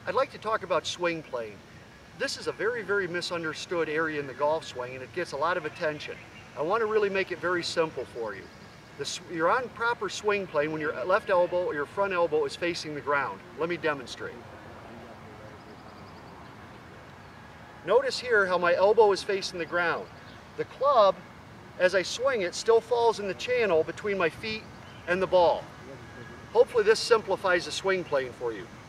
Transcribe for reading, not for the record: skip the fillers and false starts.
I'd like to talk about swing plane. This is a very misunderstood area in the golf swing, and it gets a lot of attention. I want to really make it very simple for you. You're on proper swing plane when your left elbow or your front elbow is facing the ground. Let me demonstrate. Notice here how my elbow is facing the ground. The club, as I swing it, still falls in the channel between my feet and the ball. Hopefully this simplifies the swing plane for you.